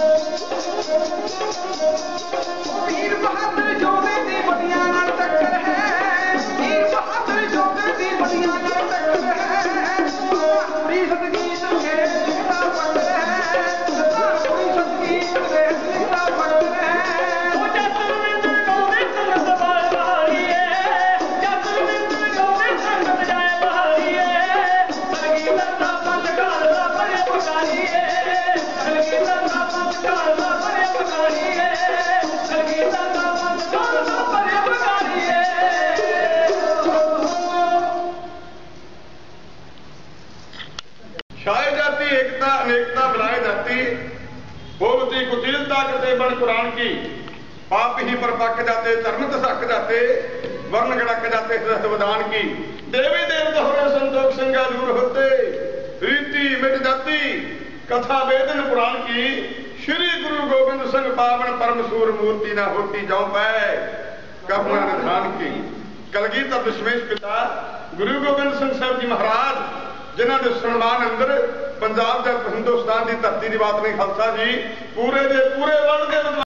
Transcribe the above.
वीर बहादुर जोधे दी बड़ियां नाल टक्कर है, वीर बहादुर जोधे दी बड़ियां नाल टक्कर है, कुड़ी सतगीत के लिखदा पत्थर है, कुड़ी सतगीत के लिखदा पत्थर है। ओ जसविंदर गावे संगत बाल बहारी है, जसविंदर गावे संगत जाए बहारी है, संगीत दा पंच गाला बड़े पकारी है, संगीत दा पंच गाला बड़े पकारी है, संगीत दा पंच गाला बड़े पकारी है। छाए जाती एकता अनेकता बनाए जाती, बोलती कुटिलता करते बन कुरान की, पाप ही पर पक जाते धर्म धसक जाते, वर्ण गड़क जाते संविधान की, देवी देवता होरे संतोष संगा दूर होते, रीति मिट जाती कथा वेदन पुराण की, श्री गुरु गोविंद सिंह पावन परम सूर मूर्ति ना होती जाऊं पै कपना निधान की। कलगीधर दशमेश पिता गुरु गोबिंद सिंह साहब जी महाराज जिन्हों के सन्मान अंदर पंजाब के हिंदुस्तान की धरती की बात नहीं, खालसा जी पूरे के पूरे वन